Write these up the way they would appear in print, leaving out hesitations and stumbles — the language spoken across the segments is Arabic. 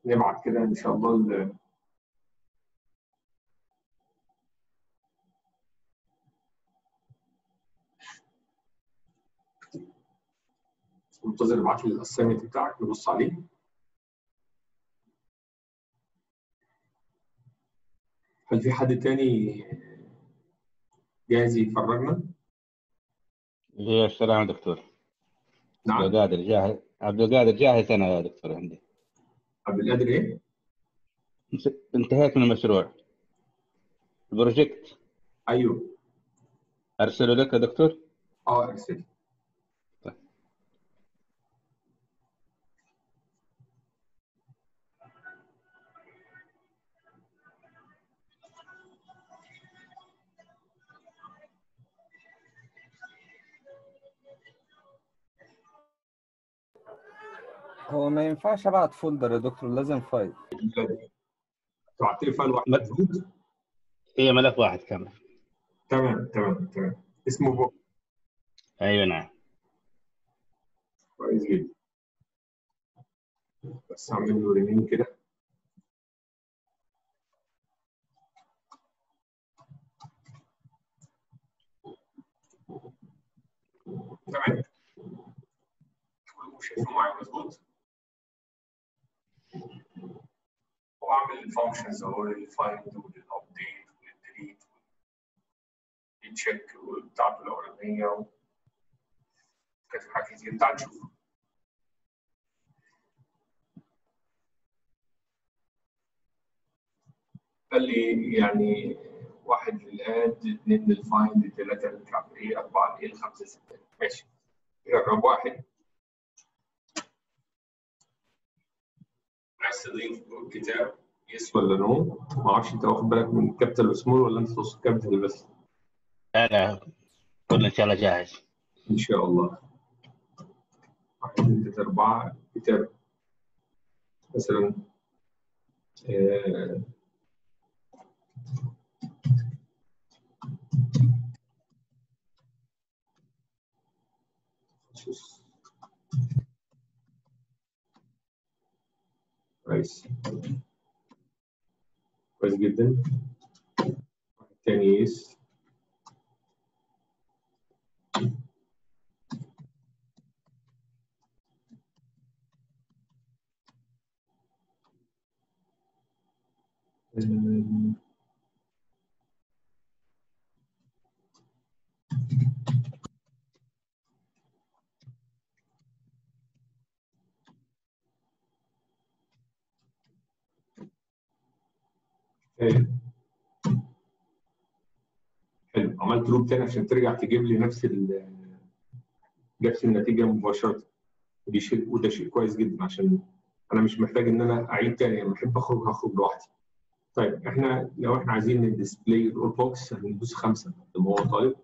نبعت كده ان شاء الله منتظر ابعت لي الاسايمنت بتاعك نبص عليه. هل في حد تاني جاهز يفرجنا؟ يا السلام دكتور. عبد نعم. القادر جاهز. عبد القادر جاهز انا يا دكتور عندي. عبد القادر ايه؟ انتهيت من المشروع البروجكت. ايوه. ارسله لك يا دكتور. ارسل. طيب. هو ما ينفعش ابعت فولدر يا دكتور، لازم فايل. بعت لي فايل واحد مظبوط؟ هي ملف واحد كامل. تمام. اسمه بوك. ايوه نعم. كويس جدا. بس اعمل له رينيم كده. تمام. كلكم شايفين معايا مظبوط؟ واعمل الفانكشنز اهو، الفايند والابديت والديليت والتشيك بتاعته الاولانيه وكذا حاجه كتير. تعال نشوف. قال لي يعني 1 للاد، 2 للفايند، 3 مش عارف ايه، 4 لايه، 5 6. ماشي. جرب واحد. عايز تضيف كتاب يس ولا نو؟ ما اعرفش انت واخد بالك من كابيتال وسمول ولا انت تقصد كابيتال بس؟ لا كل ان شاء الله جاهز ان شاء الله. 1 2 3 4 كتاب مثلا. كويس جدا. تاني يس. حلو. عملت لوب تاني عشان ترجع تجيب لي نفس النتيجه مباشره. وده شيء كويس جدا عشان انا مش محتاج ان انا اعيد تاني. لما احب اخرج هخرج لوحدي. طيب لو احنا عايزين الديسبلاي الاول بوكس هندوس 5 زي ما هو طالب.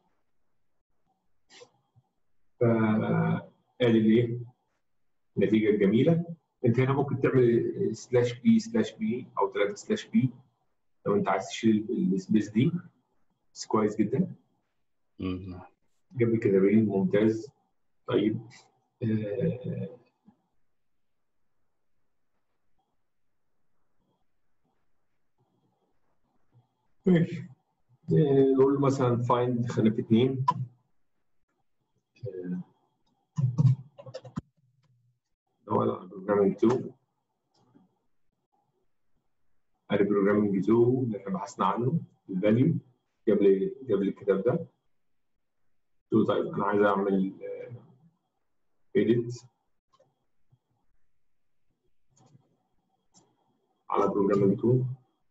فقال لي ايه النتيجه الجميله. انت هنا ممكن تعمل /b/b او 3/b لو انت عايز تشيل السبيس دي. بس كويس جدا. جاب لي كده ريل ممتاز. طيب ماشي. نقول مثلا فايند خلينا في 2. هو بروجرامينج 2. ادي بروجرامينج 2 اللي احنا بحثنا عنه الفاليو. جاب لي الكتاب ده. طيب انا عايز اعمل edit على بروجرامينج 2.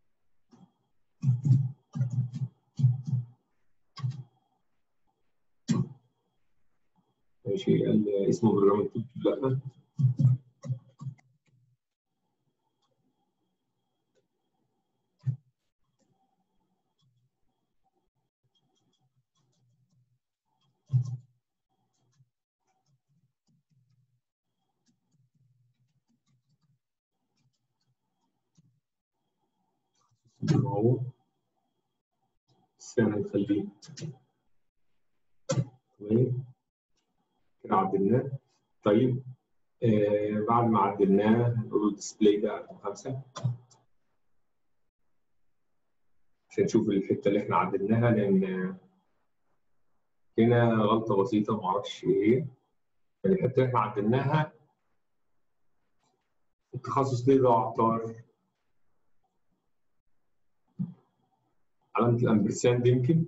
ماشي. قال اسمه بروجرامينج 2 لا. هو السنة نخليه كده عدلناه. طيب بعد ما عدلناه نقول له ديسبلاي ده 5 عشان نشوف الحته اللي احنا عدلناها، لان هنا غلطه بسيطه ما اعرفش ايه هي. يعني الحته اللي احنا عدلناها التخصص ليه ضاع عطار علامه الامبرساند يمكن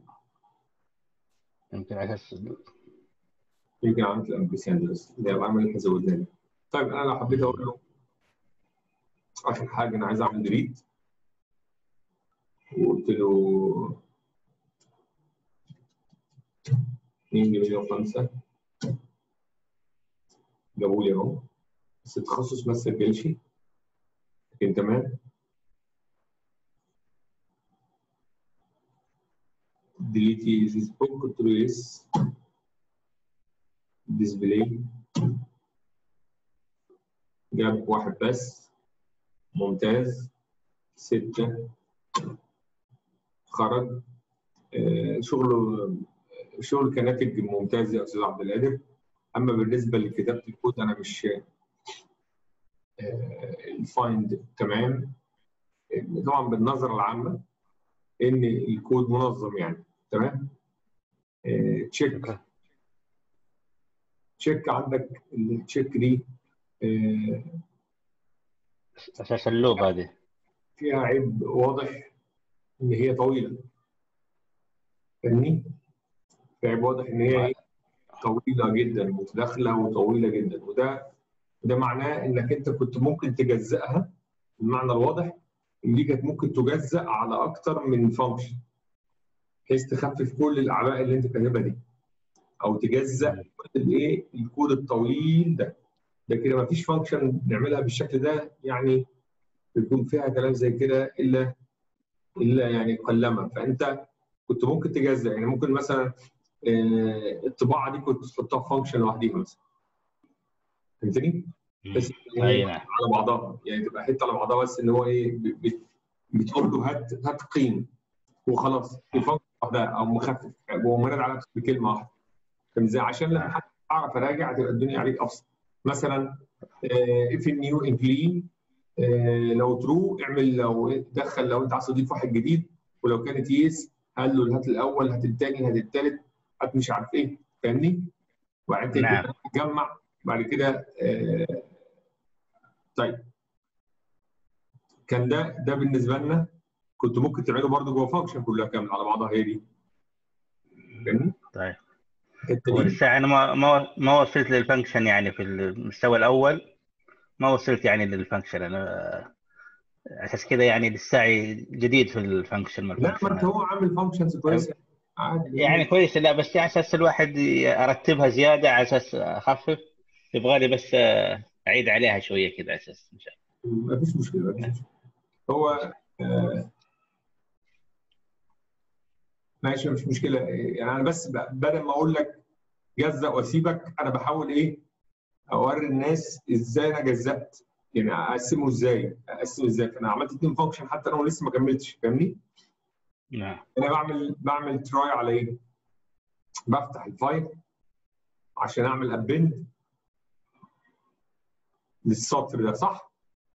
على اساس علامه الامبرساند بس اللي هي العلامه اللي احنا زودناها. طيب انا لو حبيت اقول له اخر حاجه انا عايز اعمل ديليت وقلت له 2 و5 جابوا لي اهو، بس التخصص ما سجلش، لكن تمام. ديليت ذيس بوك قلت له يس. ديسبلاي جاب 1 بس، ممتاز. 6 خرج. شغل كناتج ممتاز يا استاذ عبد القادر. اما بالنسبه لكتابه الكود انا مش الفايند تمام. طبعا بالنظره العامه ان الكود منظم يعني تمام. تشيك عندك التشيك دي اساس اللوب هذه فيها عيب واضح ان هي طويله، فاهمني؟ في عيب واضح ان هي طويله جدا، متداخله وطويله جدا، وده معناه انك انت كنت ممكن تجزئها. المعنى الواضح ان دي كانت ممكن تجزأ على اكتر من فانكشن بحيث تخفف كل الاعباء اللي انت كاتبها دي، او تجزأ الايه الكود الطويل ده كده ما فيش فانكشن نعملها بالشكل ده يعني يكون فيها كلام زي كده الا يعني قلما. فانت كنت ممكن تجزأ، يعني ممكن مثلا الطباعه دي كنت تحطها في فانكشن لوحديها مثلا، فهمتني؟ بس اي نعم على بعضها يعني تبقى حته على بعضها، بس ان هو ايه بتقول له هات قيم وخلاص الفانكشن لوحدها، او مخفف ومرد على بكلمه واحده. فاهم ازاي؟ عشان لما حد اعرف اراجع تبقى الدنيا عليك ابسط. مثلا اف نيو انكلين لو ترو اعمل، لو دخل لو انت عايز تضيف واحد جديد، ولو كانت يس قال له هات الاول هات الثاني هات الثالث هات مش عارف ايه، فاهمني؟ وبعدين نعم تجمع بعد كده طيب كان ده بالنسبه لنا كنت ممكن تعمله برضه جوه فانكشن كلها كامله على بعضها هي دي، فاهمني؟ طيب الحته دي ولسه انا ما وصلت للفانكشن يعني في المستوى الاول، ما وصلت يعني للفانكشن انا اساس كذا يعني لسه جديد في الفانكشن ما لا، ما الفانكشن انت هذا هو عامل فانكشنز كويسه عادي يعني جميل. كويس. لا بس على اساس الواحد ارتبها زياده على اساس اخفف، يبغى لي بس اعيد عليها شويه كذا اساس ان شاء ما فيش مشكله ما فيش الله. مشكله. هو ماشي مش مشكله يعني. انا بس بدل ما اقول لك جزأ واسيبك، انا بحاول ايه اوري الناس ازاي انا جزأت، يعني اقسم ازاي. فانا عملت 2 فانكشن حتى انا لسه ما كملتش، فاهمني؟ نعم انا بعمل تراي على ايه؟ بفتح الفايل عشان اعمل ابند للسطر ده، صح؟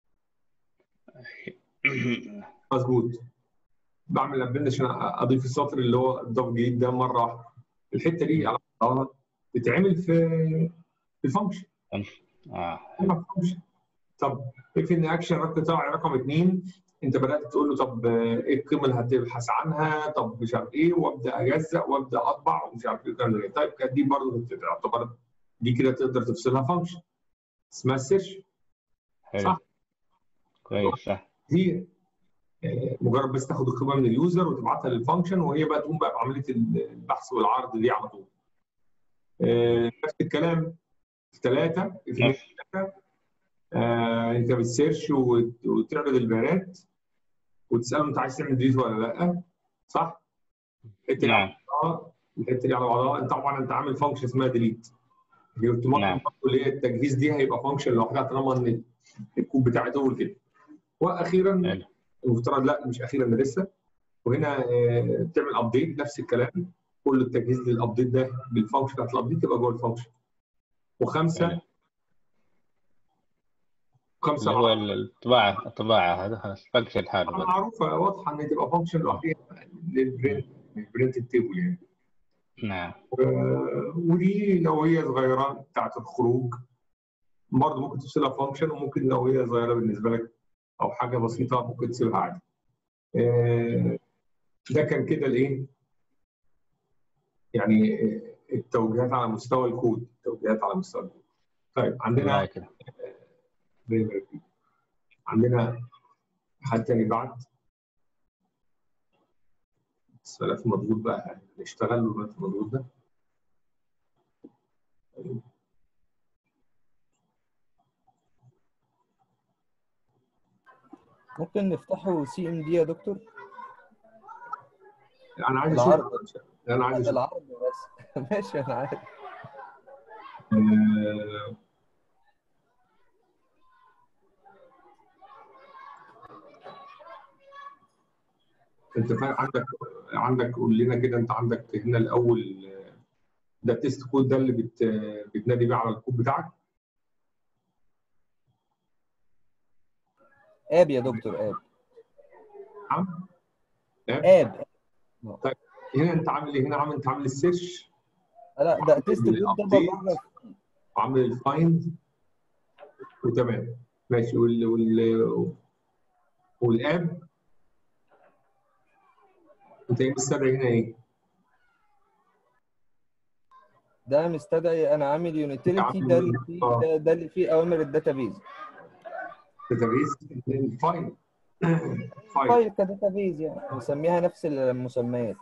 مظبوط. بعمل ابند عشان اضيف السطر اللي هو اضاف جديد ده مره واحده. الحته دي على بعضها تتعمل في الفانكشن. حلو. طب افرض ان اكشن بتاعي رقم 2 انت بدات تقول له طب ايه القيمه اللي هتبحث عنها، طب مش عارف ايه، وابدا اجزأ وابدا اطبع ومش عارف ايه الكلام ده. طيب كانت دي برضه تعتبر دي كده تقدر تفصلها فانكشن اسمها السيرش، حلو صح؟ كويس صح. دي مجرد بس تاخد القيمه من اليوزر وتبعتها للفانكشن، وهي بقى تقوم بقى بعمليه البحث والعرض دي على طول. نفس الكلام في 3 نفس انت بتسيرش وتعرض البيانات وتساله انت عايز تعمل ديليت ولا لا، صح؟ الحته دي على نعم بعضها. الحته دي على بعضها طبعا انت عامل فانكشن اسمها ديليت، دي اوتوماتيك نعم برضه اللي هي التجهيز دي هيبقى فانكشن لوحدها طالما ان الكود بتاعي طول كده. واخيرا حلو. المفترض لا مش اخيرا ده لسه، وهنا بتعمل ابديت نفس الكلام، كل التجهيز للابديت ده بالفانكشن بتاعت الابديت تبقى جوه الفانكشن. حلو. و5 خمسه اللي هو الطباعه هذا فانكشن حاله بقى. معروفه واضحه ان تبقى فانكشن لوحدها للبرنت تيبل يعني. نعم. ودي لو هي صغيره بتاعت الخروج برضه ممكن تفصلها فانكشن، وممكن لو هي صغيره بالنسبه لك او حاجه بسيطه ممكن تسيبها عادي. ده كان كده الايه يعني التوجيهات على مستوى الكود، التوجيهات على مستوى الكود. طيب عندنا كده. عندنا حد تاني بعد السلف مضغوط بقى نشتغل له المضغوط ده. ممكن نفتحه سي ام دي يا دكتور؟ انا عايز العرض انا عايز اشوف العرض بس. ماشي انا عارف. انت فاهم عندك قول لنا كده، انت عندك هنا الاول ده التست كود ده اللي بتنادي بيه على الكود بتاعك. اب يا دكتور، اب. نعم اب. طيب هنا انت عامل ايه؟ هنا انت عامل السيرش، لا ده تيست كود ده بجرب. وعامل الفايند وتمام ماشي. والاب انت ايه مستدعي هنا ايه؟ ده مستدعي، انا عامل يونيتيليتي ده اللي فيه ده اللي فيه اوامر الداتابيز. داتابيز فايل فايل كداتابيز يعني نسميها نفس المسميات.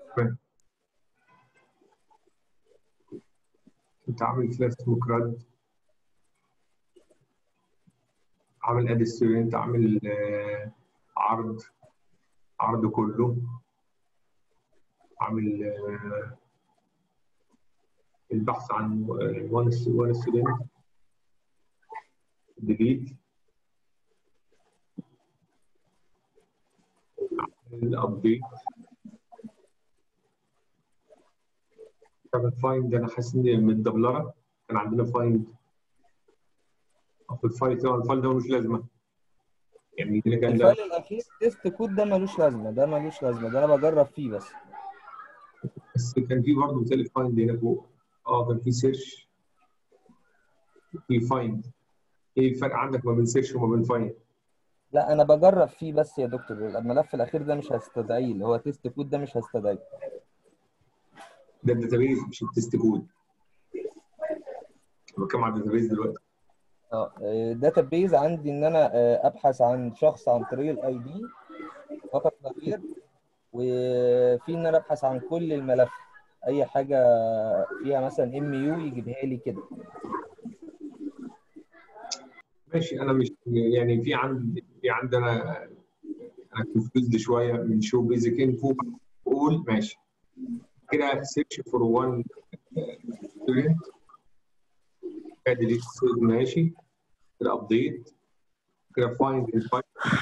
انت عامل كلاس اسمه كراد، عامل اد ستودنت، عامل عرض كله، عامل البحث عن وان ستودنت، ديليت، الابديت. طب الفايند انا حاسس ان متدبلره، كان عندنا فايند في الفايل طبعا الفايل ده ملوش لازمه يعني اللي كان ده. الفايل الاخير تيست كود ده ملوش لازمه، ده ملوش لازمه، ده انا بجرب فيه بس. بس كان في برضه مثال فايند هنا فوق. كان في سيرش، في فايند. ايه الفرق عندك ما بين سيرش وما بين فايند؟ لا انا بجرب فيه بس يا دكتور، الملف الاخير ده مش هستدعيه، اللي هو تيست كود ده مش هستدعيه. ده الداتابيز مش التست كود. انا بتكلم على الداتابيز دلوقتي. الداتابيز عندي ان انا ابحث عن شخص عن طريق الاي دي فقط لا غير، وفي ان انا ابحث عن كل الملف، اي حاجه فيها مثلا ام يو يجيبها لي كده. ماشي انا مش يعني في عندنا انا كونفيوزد شويه من شو بيزك انفو. بقول ماشي كده سيرش فور وان ستودنت، ديليت ماشي كده، ابديت كده، فايند الفايل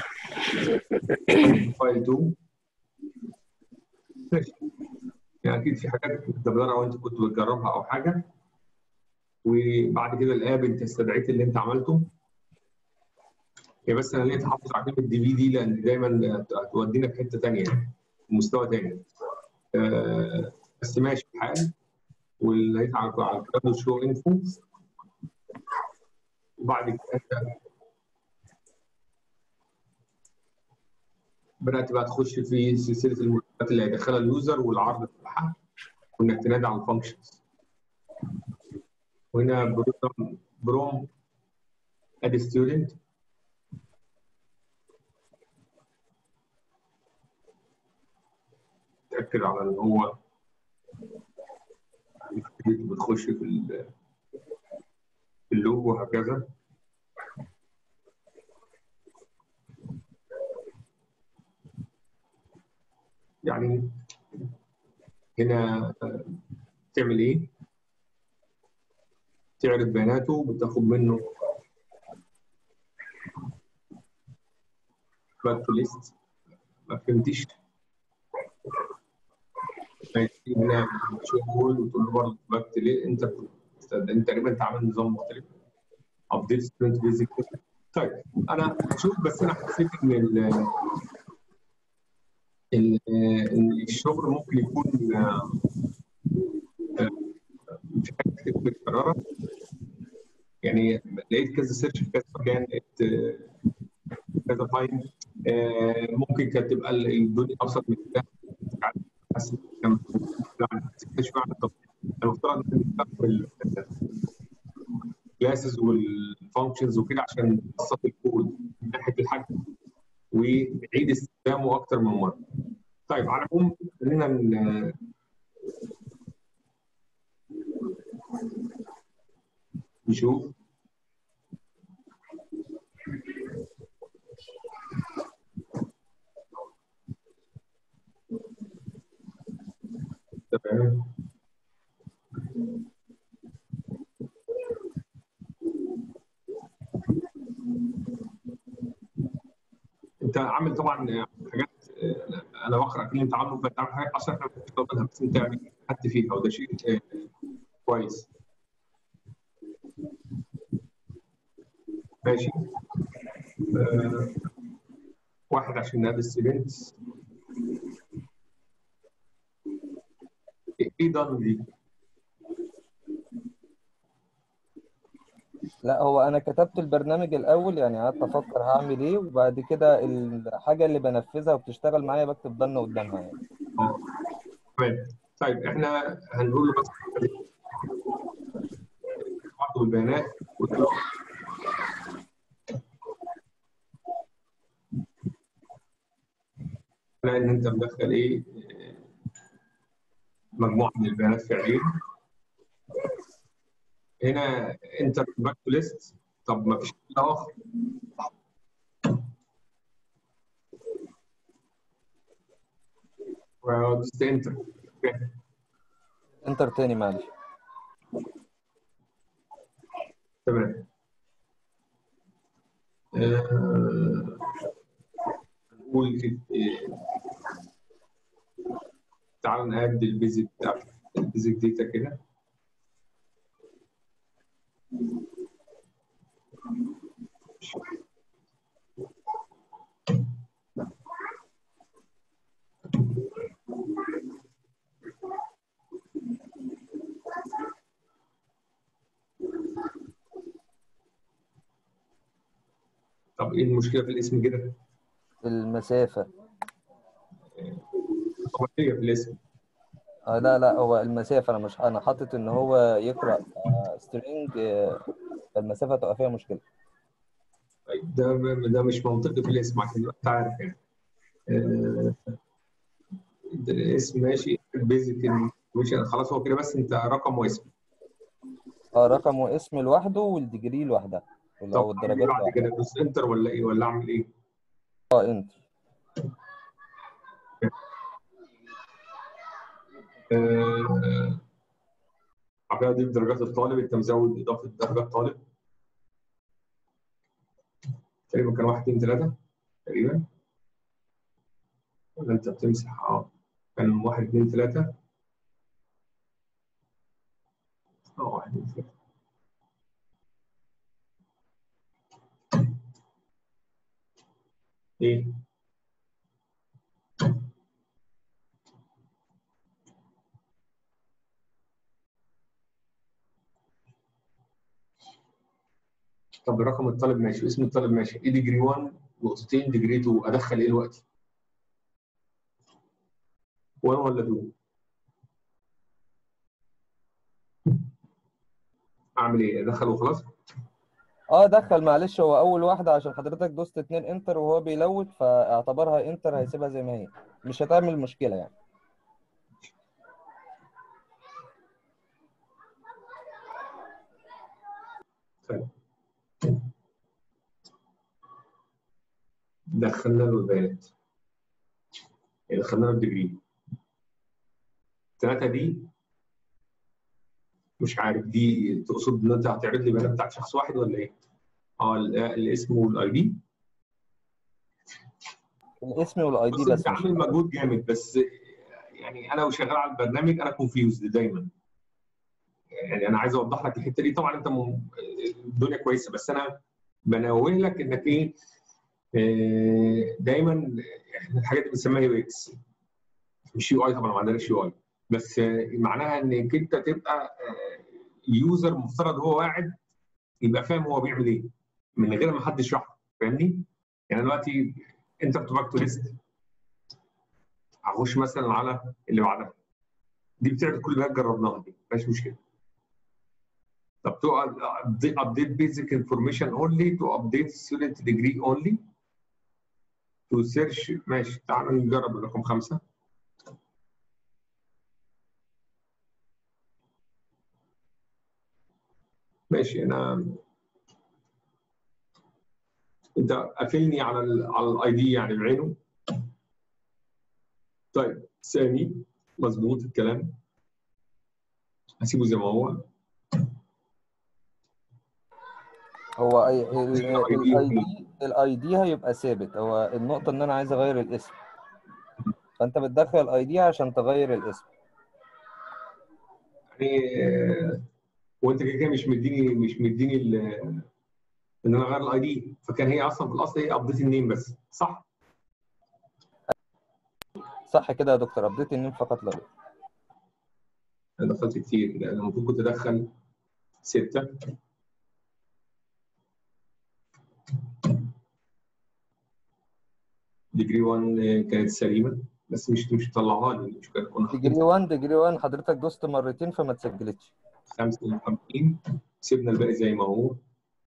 2 ماشي. يعني اكيد في حاجات متدبلره وانت كنت بتجربها او حاجه، وبعد كده الاب انت استدعيت اللي انت عملته. هي بس انا ليه تحافظ على كلمه دي في دي لان دايما هتودينا في حته ثانيه يعني مستوى ثاني. بس ماشي الحال. واللي هيتعرض على الكلام شو انفو، وبعد كده بدات بقى تخش في سلسله المرتبات اللي هيدخلها اليوزر والعرض بتاعها، وانك تنادي على الفانكشنز. وهنا بروم اد ستودنت، تاكد على ان هو بتخش في اللوب وهكذا. يعني هنا تعمل ايه؟ تعرف بياناته، بتاخد منه باك تو ليست. ما فهمتش هنا شغل وتقول له برضه باك تو ليست. انت تقريبا انت عامل نظام مختلف. ابديت ستودنت بيزك طيب انا هشوف، بس انا حسيت ان الشغل ممكن يكون في حاجات كتير متكرره. يعني لقيت كذا سيرش في كذا مكان، لقيت كذا تايم. ممكن كانت تبقى الدنيا ابسط من كده. حاسس كان شويه عن التطبيق. المفترض ان نستخدم الكلاسز والفانكشنز وكده عشان نبسط الكود من ناحيه الحجم ونعيد استخدامه اكتر من مره. طيب على العموم خلينا نشوف. تمام. انت عامل طبعا حاجات، انا بقرا كل اللي انت عامله، فانت عامل حاجات اصلا احنا مش بنقدرها، بس انت يعني خدت فيها وده شيء كويس. ماشي. واحد عشان نقابل ايفنتس. ايه دان دي؟ لا، هو انا كتبت البرنامج الاول، يعني قعدت افكر هعمل ايه، وبعد كده الحاجه اللي بنفذها وبتشتغل معايا بكتب ضن قدامها يعني. تمام. طيب احنا هنقول له بس بعض البيانات وتقول له ان انت مدخل ايه، مجموعه من البيانات فعليا. هنا انتر باك تو ليست. طب ما فيش اخر. ودوست انتر. انتر تاني معلش. تمام. نقول تعال نقعد البيزك بتاع البيزك داتا كده. طب ايه المشكله في الاسم كده؟ المسافه. هو هي في الاسم. لا لا، هو المسافه، انا حاطط ان هو يقرا سترينج، فالمسافه تبقى فيها مشكله. طيب ده مش منطقي في الاسم عشان تبقى انت عارف يعني. ده الاسم ماشي، البيزك انفورميشن خلاص هو كده، بس انت رقم واسم. رقم واسم لوحده، والديجري لوحدها، طب او اعمل ايه الدرجات بعد لوحدها. كده؟ دوس انتر ولا ايه، ولا اعمل ايه؟ انتر. بعد كده اضيف درجات الطالب. انت مزود اضافه درجات طالب تقريبا كان 1 2 3 تقريبا، ولا انت بتمسح؟ كان 1 2 3. 1 2 3. ايه؟ طب رقم الطالب ماشي واسم الطالب ماشي، ايه ديجري 1 نقطتين ديجري 2 ادخل ايه دلوقتي؟ 1 ولا 2؟ اعمل ايه؟ ادخل وخلاص؟ دخل معلش، هو اول واحده عشان حضرتك دوست 2 انتر وهو بيلود، فاعتبرها انتر، هيسيبها زي ما هي، مش هتعمل مشكله يعني. طيب دخلنا له البيانات، دخلنا له الديجري 3 دي. مش عارف دي تقصد ان انت هتعرض لي بيانات بتاعت شخص واحد ولا ايه؟ الاسم والاي دي. الاسم والاي دي بص انت بس، مش عامل مجهود جامد، بس يعني انا وشغال على البرنامج انا كونفيوزد دايما. يعني انا عايز اوضح لك الحته دي. طبعا انت الدنيا كويسه، بس انا بنوه لك انك ايه، دايما احنا الحاجات اللي بنسميها يو اكس، مش يو اي طبعا، ما عندناش يو اي، بس معناها انك انت تبقى يوزر مفترض هو قاعد يبقى فاهم هو بيعمل ايه من غير ما حد يشرح له، فاهمني؟ يعني دلوقتي انت بتبقى تو ليست، اخش مثلا على اللي بعدها، دي بتعمل كل اللي جربناها دي، مفيش مشكله. طب تو ابديت بيزك انفورميشن اونلي، تو ابديت ستودنت ديجري اونلي، تو سيرش، ماشي. تعالوا نجرب الرقم 5. ماشي. انت قافلني على الاي دي يعني بعينه. طيب سامي، مظبوط الكلام، هسيبه زي ما هو. هو الاي دي هيبقى ثابت، هو النقطة ان انا عايز اغير الاسم، فانت بتدخل الاي دي عشان تغير الاسم. يعني وانت كده كده مش مديني ان انا اغير الاي دي، فكان هي اصلا في الاصل هي ابديت النيم بس، صح؟ صح كده يا دكتور، ابديت النيم فقط لا غير. انا دخلت كتير، لان المفروض كنت ادخل 6. ديجري 1 كانت سليمه، بس مش مطلعها لي، مش كنا ديجري 1 حضرتك دوست مرتين فما اتسجلتش. 55. سيبنا الباقي زي ما هو.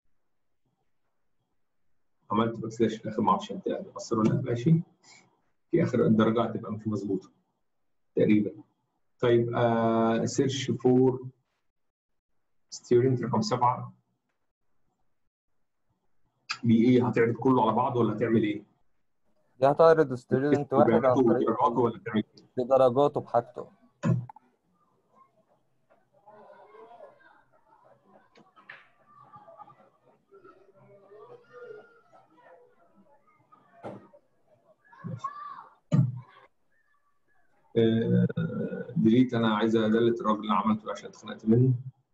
عملت باك سلاش في الاخر، ما اعرفش انت اثر ولا لا، ماشي. في اخر الدرجه هتبقى مش مظبوطه تقريبا. طيب سيرش فور ستيودنت رقم 7 دي ايه؟ هتعرض كله على بعضه ولا هتعمل ايه؟ دي هتعرض ستودنت واحد عن بياناته طريق ودرجاته ولا هتعمل ايه؟ بدرجاته بحاجته. ديليت، انا عايز ادلت الراجل اللي عملته عشان اتخنقت منه.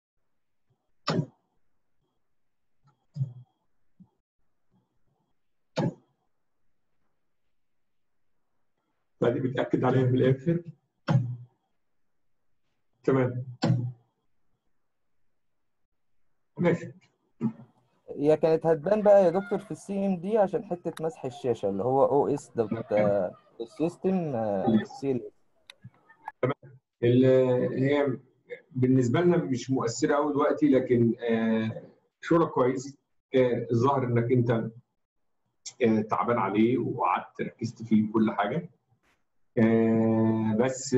فدي بتاكد عليها في الاخر. تمام، ماشي. هي كانت هتبان بقى يا دكتور في السي ام دي عشان حته مسح الشاشه اللي هو او اس دوت السيستم سيل. هي بالنسبه لنا مش مؤثره قوي دلوقتي، لكن شغلك كويس. الظاهر انك انت تعبان عليه وقعدت ركزت فيه كل حاجه، بس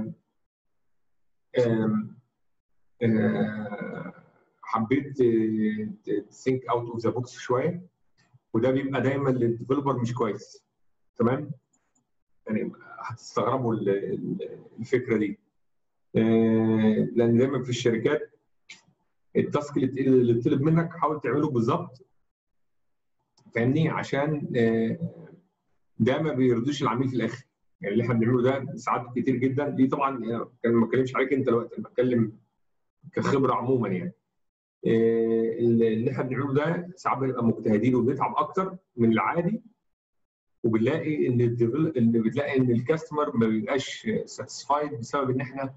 حبيت think اوت اوف ذا بوكس شويه، وده بيبقى دايما للديفلوبر مش كويس. تمام، يعني هتستغربوا الفكره دي، لان دايما في الشركات التاسك اللي طلب منك حاول تعمله بالظبط، فاهمني؟ عشان ده ما بيرضيش العميل في الاخر. يعني اللي احنا بنعمله ده ساعات كتير جدا، دي طبعا كان ما بتكلمش عليك انت دلوقتي، انا بتكلم كخبره عموما يعني. اللي احنا بنعمله ده ساعات بنبقى مجتهدين وبنتعب اكتر من العادي، وبنلاقي ان الكاستمر ما بيبقاش ساتسفايد بسبب ان احنا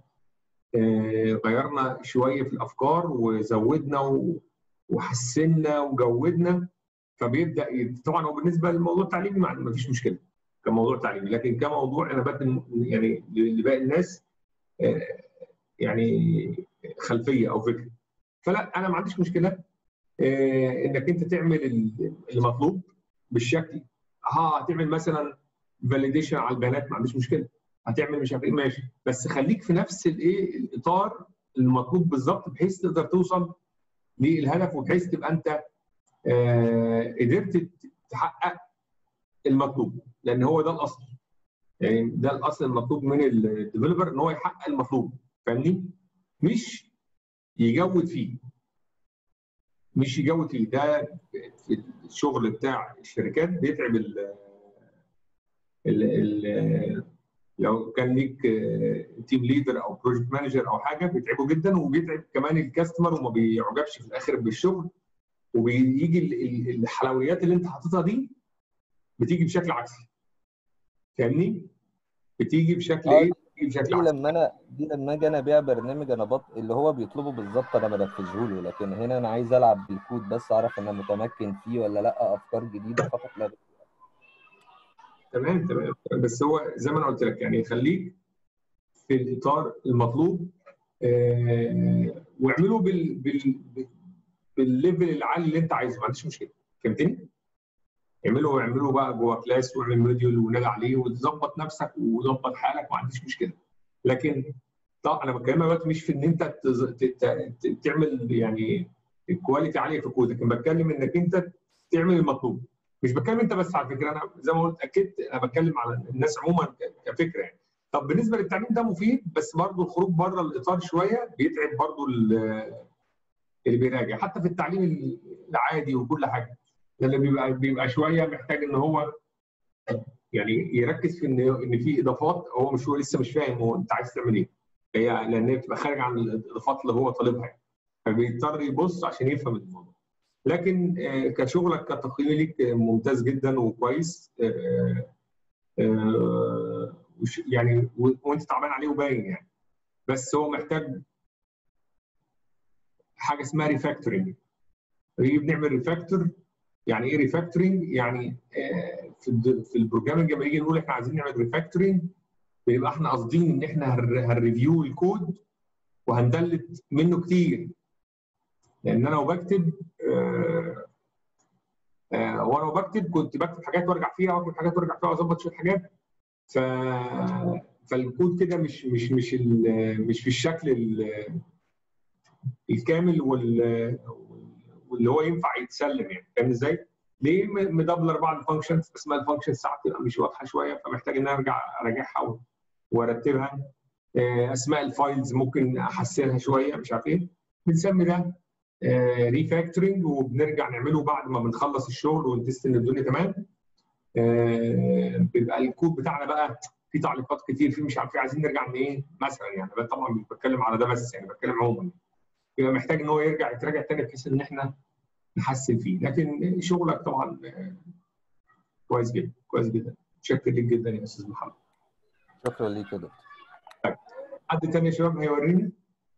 غيرنا شويه في الافكار وزودنا وحسنا وجودنا، فبيبدا طبعا هو بالنسبه للموضوع التعليمي ما فيش مشكله كموضوع تعليمي، لكن كموضوع انا بدي يعني لباقي الناس يعني خلفيه او فكره. فلا، انا ما عنديش مشكله انك انت تعمل المطلوب بالشكل. هتعمل مثلا فاليديشن على البيانات، ما عنديش مشكله. هتعمل مش عارف ايه، ماشي، بس خليك في نفس الاطار المطلوب بالظبط، بحيث تقدر توصل للهدف، وبحيث تبقى انت قدرت تحقق المطلوب، لان هو ده الاصل. يعني ده الاصل المطلوب من الديفلوبر، ان هو يحقق المطلوب، فاهمني؟ مش يجود فيه، ده في الشغل بتاع الشركات بيتعب لو كان ليك تيم ليدر او بروجكت مانجر او حاجه، بيتعبوا جدا، وبيتعب كمان الكاستمر وما بيعجبش في الاخر بالشغل وبيجي الحلويات اللي انت حاططها دي بتيجي بشكل عكسي. فاهمني؟ بتيجي بشكل ايه؟ بتيجي بشكل عكسي. دي لما اجي انا ابيع برنامج، انا اللي هو بيطلبه بالظبط انا بنفذه له، لكن هنا انا عايز العب بالكود بس، اعرف ان انا متمكن فيه ولا لا، افكار جديده فقط لا غير. تمام تمام. بس هو زي ما انا قلت لك يعني خليك في الاطار المطلوب، واعمله بالليفل العالي اللي انت عايزه، ما عنديش مشكله. فهمتني؟ اعمله بقى جوه كلاس، واعمل موديول ونادي عليه وتظبط نفسك وظبط حالك، ما عنديش مشكله. لكن طبعا انا بتكلم دلوقتي مش في ان انت تعمل يعني الكواليتي عاليه في كودك، انا بتكلم انك انت تعمل المطلوب. مش بتكلم انت بس، على فكره انا زي ما قلت اكيد انا بتكلم على الناس عموما كفكره يعني. طب بالنسبه للتعليم ده مفيد، بس برضه الخروج بره الاطار شويه بيتعب برضه اللي بيراجع، حتى في التعليم العادي وكل حاجه. اللي بيبقى شويه محتاج ان هو يعني يركز في ان في اضافات هو لسه مش فاهم هو انت عايز تعمل ايه. هي لان هي بتبقى خارج عن الاضافات اللي هو طالبها يعني. فبيضطر يبص عشان يفهم الموضوع. لكن كشغلك كتقييم ليك ممتاز جدا وكويس، يعني وانت تعبان عليه وباين يعني. بس هو محتاج حاجه اسمها ريفاكتورنج. بنعمل ريفاكتور. يعني ايه ريفاكتورنج؟ يعني في البروجرامنج لما يجي نقول احنا عايزين نعمل ريفاكتورنج، بيبقى احنا قاصدين ان احنا هنريفيو الكود وهندلت منه كتير. لان انا وبكتب وانا بكتب كنت بكتب حاجات وارجع فيها واكتب حاجات وارجع فيها واظبط شويه حاجات. فالكود كده مش في الشكل الكامل واللي هو ينفع يتسلم يعني. فاهم ازاي؟ ليه مدبلر بعض الفانكشنز، اسماء الفانكشنز ساعات بتبقى مش واضحه شويه، فمحتاج ان انا ارجع اراجعها وارتبها. اسماء الفايلز ممكن احسنها شويه، مش عارف ايه. بنسمي ده ريفاكتورنج، وبنرجع نعمله بعد ما بنخلص الشغل ونتست ان الدنيا تمام. بيبقى الكود بتاعنا بقى في تعليقات كتير، في مش عارف ايه، عايزين نرجع ايه مثلا يعني. انا طبعا مش بتكلم على ده بس يعني، بتكلم عموما. يبقى محتاج ان هو يتراجع تاني بحيث ان احنا نحسن فيه. لكن شغلك طبعا كويس جدا كويس جدا. متشكر ليك جدا يا استاذ محمد. شكرا ليك يا دكتور. طيب حد تاني يا شباب هيوريني؟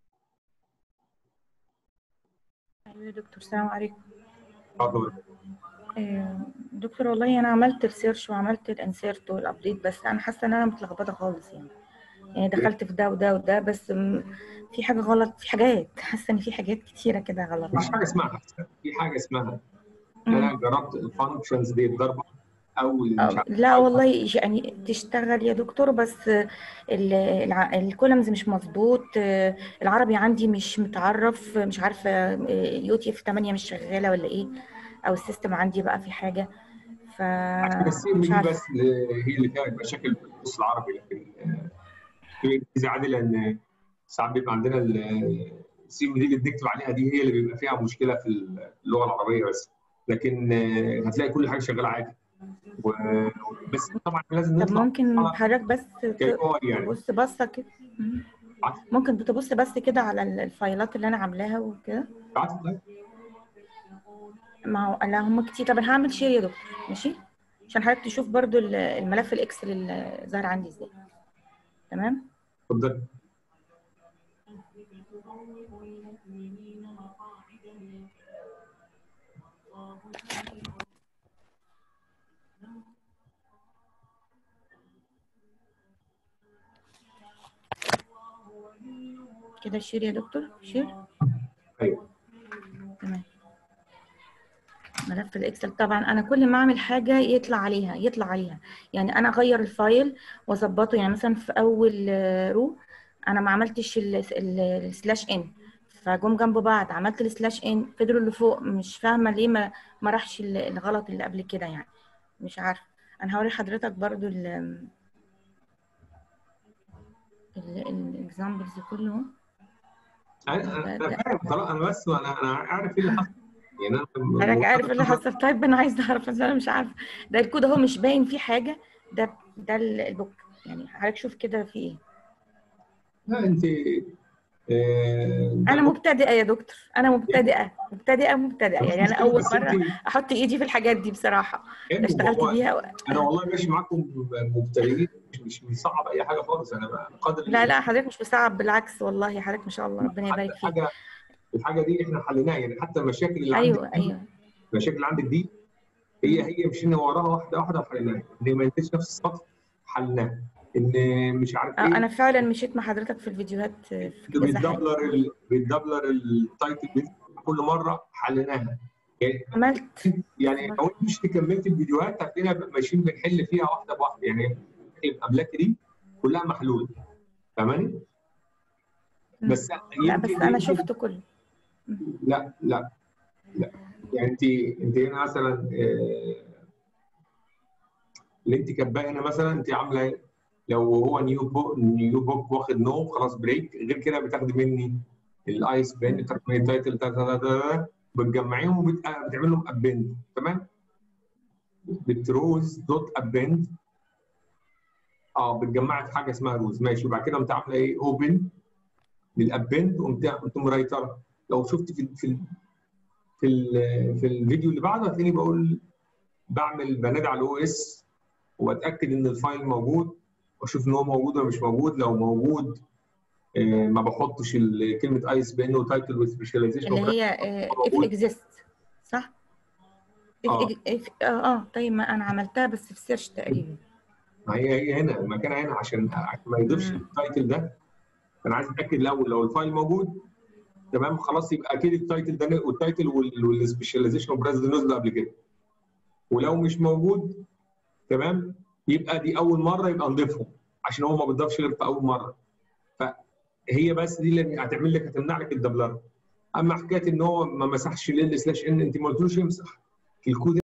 ايوه يا دكتور، السلام عليكم. اتفضل. دكتور والله انا عملت السيرش وعملت الانسيرت والابديت، بس انا حاسه ان انا متلخبطه خالص يعني دخلت في ده وده وده، بس في حاجه غلط، في حاجات حاسه ان في حاجات كتيره كده غلط. مفيش حاجه اسمها في حاجه اسمها انا جربت الفانكشنز دي الضربه او مش عارف. لا والله يعني تشتغل يا دكتور، بس الكولمز مش مظبوط، العربي عندي مش متعرف، مش عارفه يو تي اف 8 مش شغاله ولا ايه، او السيستم عندي بقى في حاجه، بس السي ام مش دي عارفه. بس هي اللي فيها مشاكل في النص العربي، لكن في الانجليزي عادي. لان ساعات بيبقى عندنا السي ام دي اللي بنكتب عليها دي هي اللي بيبقى فيها مشكله في اللغه العربيه بس. لكن هتلاقي كل حاجه شغاله عادي. بس طبعا لازم طب نطلع ممكن حضرتك بس يعني. تبص بصه كده، ممكن تبص بس كده على الفايلات اللي انا عاملاها وكده. ما هو لا هم كتير. طب انا هعمل شير يا دكتور، ماشي، عشان حضرتك تشوف برضو الملف الاكسل اللي ظاهر عندي ازاي. تمام، اتفضل. كده شير يا دكتور، شير. ايوه تمام. ملف الاكسل طبعا انا كل ما اعمل حاجه يطلع عليها يعني انا اغير الفايل واظبطه. يعني مثلا في اول رو انا ما عملتش السلاش ان، فجم جنب بعض عملت السلاش ان، فضلوا اللي فوق مش فاهمه ليه ما راحش الغلط اللي قبل كده يعني، مش عارفه. انا هوري حضرتك برضو الاكزامبلز كله. انا فاهم خلاص. انا بس انا عارف ايه اللي حصل يعني. حضرتك عارف ايه اللي حصل؟ طيب انا عايزه اعرف، بس انا مش عارفه. ده الكود اهو مش باين فيه حاجه، ده البوك يعني. حضرتك شوف كده في ايه. لا انت انا مبتدئه يا دكتور، انا مبتدئه يعني انا اول مره احط ايدي في الحاجات دي بصراحه، اشتغلت بيها انا والله ماشي معاكم مبتدئين، مش بنصعب اي حاجه خالص. انا قدر لا حضرتك مش بصعب، بالعكس والله حضرتك ما شاء الله ربنا يبارك فيك. الحاجه دي احنا حليناها، يعني حتى المشاكل اللي ايوه عندك المشاكل اللي عندك دي هي مشينا وراها واحده واحده وحليناها. ان ما ينتهيش نفس السطر حلناها، ان مش عارف ايه. انا فعلا مشيت مع حضرتك في الفيديوهات في كذا حاجه. بتدبلر التايتل كل مره حليناها. عملت يعني لو انت مش كملت الفيديوهات هتلاقينا ماشيين بنحل فيها واحده بواحده، يعني الابلاك دي كلها محلوله. فاهماني؟ بس لا بس انا شفت كله. لا يعني انت هنا مثلا اللي انت كاتباه هنا مثلا انت عامله ايه؟ لو هو نيو بوك واخد نو خلاص بريك، غير كده بتاخدي مني الايس بين التايتل بتجمعيهم وبتعمل لهم ابند. تمام؟ بتروز دوت ابند بتجمعي في حاجه اسمها روز. ماشي. وبعد كده قمت عامله ايه؟ اوبن للابند وقمت مرايتر. لو شفت في الفيديو اللي بعده هتلاقيني بنادي على الاو اس واتاكد ان الفايل موجود واشوف ان هو موجود ولا مش موجود. لو موجود ما بحطش كلمه ايس بان وتايتل وسبيشاليزيشن اللي هي اف اكزيست صح؟ طيب ما انا عملتها بس في سيرش تقريبا. ما هي هنا مكانها هنا عشان ما يضيفش التايتل ده. انا عايز اتاكد الاول لو الفايل موجود تمام خلاص يبقى اكيد التايتل ده والتايتل والسبيشاليزيشن وبراز نزلوا قبل كده. ولو مش موجود تمام يبقى دي اول مره يبقى نضيفهم عشان هو ما بيضافش غير في اول مره. فهي بس دي اللي هتمنع لك الدبلره. اما حكايه ان هو ما مسحش ال/ان انت ما قلتلوش يمسح الكود